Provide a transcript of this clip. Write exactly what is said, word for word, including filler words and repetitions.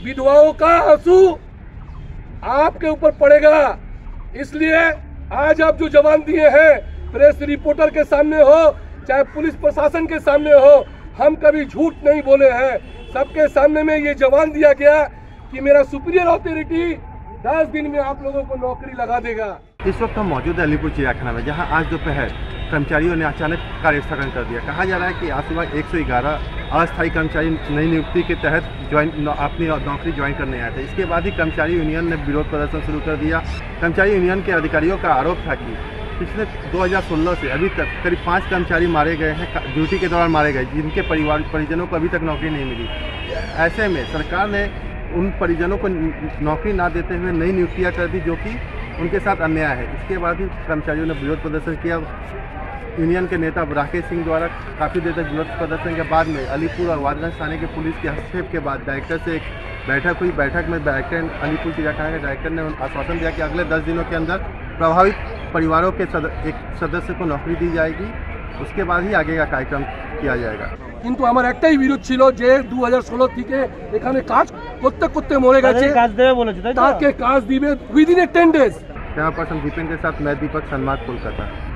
विधवाओं का आंसू आपके ऊपर पड़ेगा। इसलिए आज आप जो जवान दिए हैं, प्रेस रिपोर्टर के सामने हो चाहे पुलिस प्रशासन के सामने हो, हम कभी झूठ नहीं बोले हैं। सबके सामने में ये जवान दिया गया कि मेरा सुपीरियर अथॉरिटी दस दिन में आप लोगों को नौकरी लगा देगा। इस वक्त हम मौजूद है अलीपुर चिड़ियाखाना में, जहां आज दोपहर कर्मचारियों ने अचानक कार्य स्थगन कर दिया। कहा जा रहा है कि आज सुबह एक सौ ग्यारह अस्थायी कर्मचारी नई नियुक्ति के तहत ज्वाइन अपनी नौकरी ज्वाइन करने आए थे। इसके बाद ही कर्मचारी यूनियन ने विरोध प्रदर्शन शुरू कर दिया। कर्मचारी यूनियन के अधिकारियों का आरोप था कि पिछले दो हज़ार सोलह से अभी तक करीब पाँच कर्मचारी मारे गए हैं, ड्यूटी के दौरान मारे गए, जिनके परिवार परिजनों को अभी तक नौकरी नहीं मिली। ऐसे में सरकार ने उन परिजनों को नौकरी ना देते हुए नई नियुक्तियां कर दी, जो कि उनके साथ अन्याय है। इसके बाद ही कर्मचारियों ने विरोध प्रदर्शन किया। यूनियन के नेता राकेश सिंह द्वारा काफ़ी देर तक विरोध प्रदर्शन के बाद में अलीपुर और वादगंज थाने के पुलिस के हस्तक्षेप के बाद डायरेक्टर से एक बैठक हुई। बैठक में डायरेक्टर अलीपुर चिड़ियाखाना के डायरेक्टर ने आश्वासन दिया कि अगले दस दिनों के अंदर प्रभावित परिवारों के सद, एक सदस्य को नौकरी दी जाएगी। उसके बाद ही आगे का कार्यक्रम किया जाएगा। কিন্তু আমার একটাই বিরোধ ছিল যে দু হাজার ষোলো থেকে এখানে কাজ করতে করতে মরে গেছে, কাজ দেবে বলেছে তাই তো? তাকে কাজ দিবে within a ten days. Camera person Dipen के साथ मैं दीपक, संवाद कोलकाता।